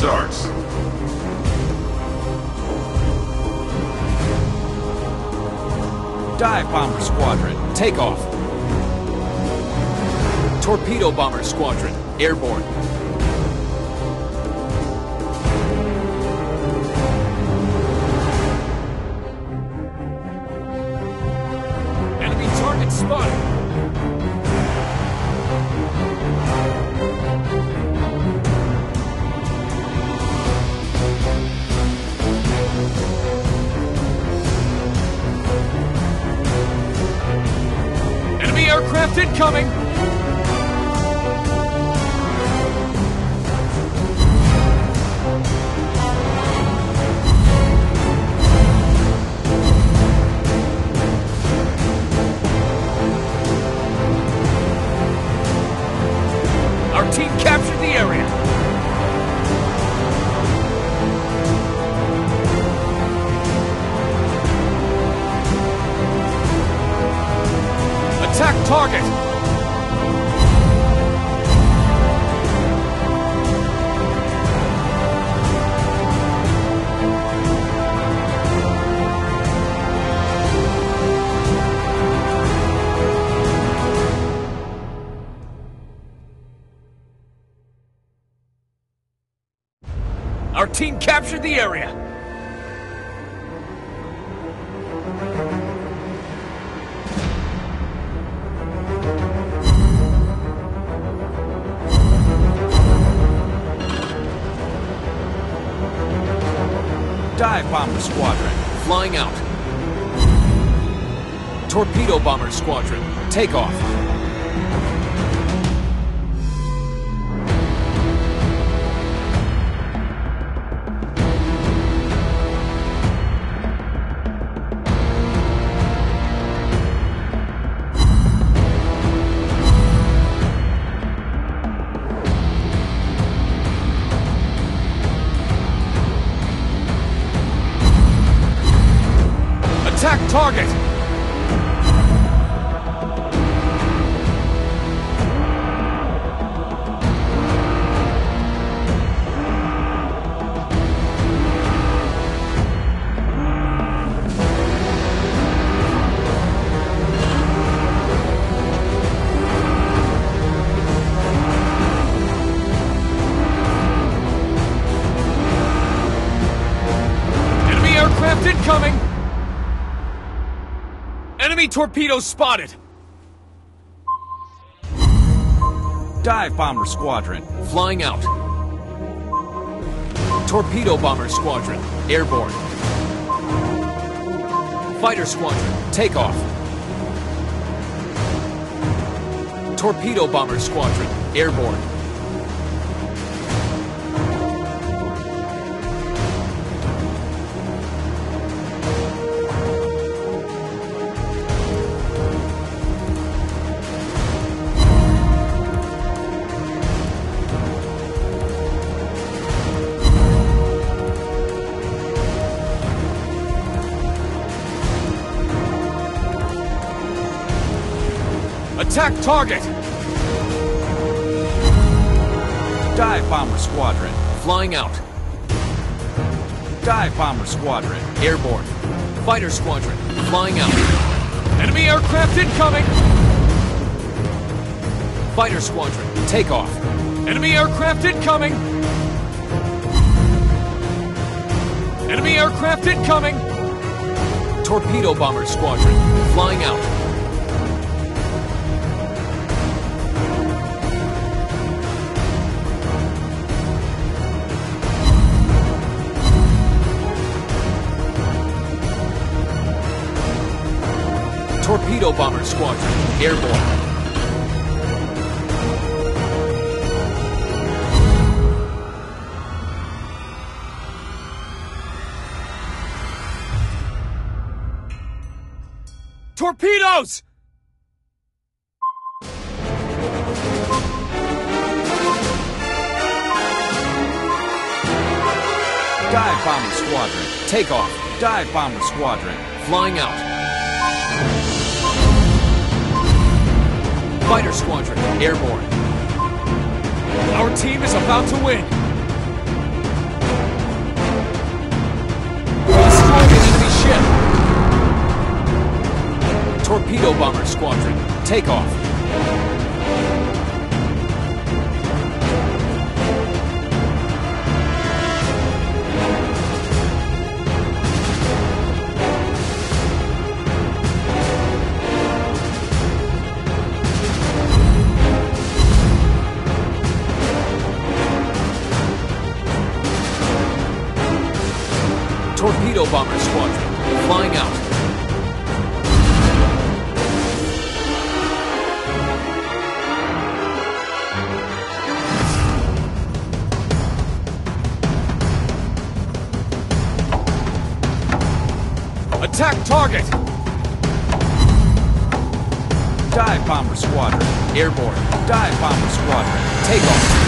starts. Dive Bomber Squadron, take off. Torpedo Bomber Squadron, airborne. Enemy target spotted. Enemy aircraft incoming! Our team captured the area. Attack target! Our team captured the area. Dive Bomber Squadron, flying out. Torpedo Bomber Squadron, take off. Attack target! Enemy aircraft incoming! Enemy torpedoes spotted! Dive Bomber Squadron, flying out. Torpedo Bomber Squadron, airborne. Fighter Squadron, take off. Torpedo Bomber Squadron, airborne. Attack target! Dive Bomber Squadron, flying out. Dive Bomber Squadron, airborne. Fighter Squadron, flying out. Enemy aircraft incoming! Fighter Squadron, take off. Enemy aircraft incoming! Enemy aircraft incoming! Torpedo Bomber Squadron, flying out. Torpedo Bomber Squadron, airborne. Torpedoes! Dive Bomber Squadron, take off. Dive Bomber Squadron, flying out. Fighter Squadron, airborne. Our team is about to win. Torpedo Bomber Squadron, take off. Torpedo Bomber Squadron, flying out. Attack target! Dive Bomber Squadron. Airborne, Dive Bomber Squadron. take off.